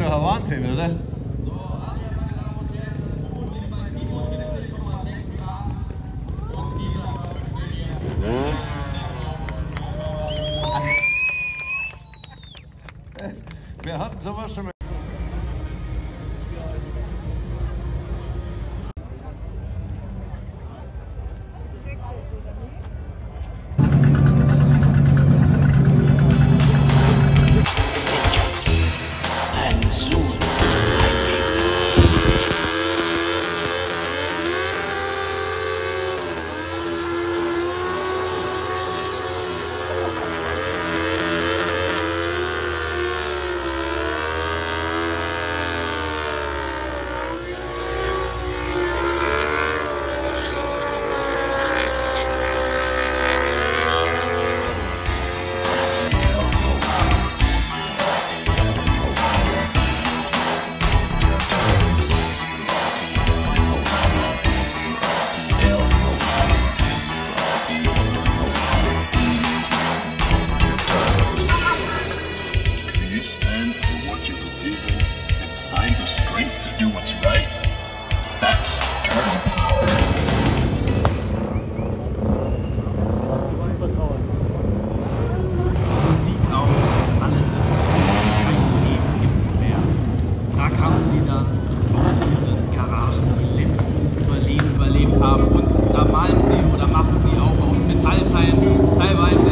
doch ein Wahnsinn, oder? Wir hatten sowas schon mal. Stand for what you believe in and find the strength to do what's right. That's girl power. Hast du viel Vertrauen? Musik auch, alles ist. Kein Leben gibt es mehr. Da kamen sie dann aus ihren Garagen, die letzten überlebt haben, und da malen sie oder machen sie auch aus Metallteilen teilweise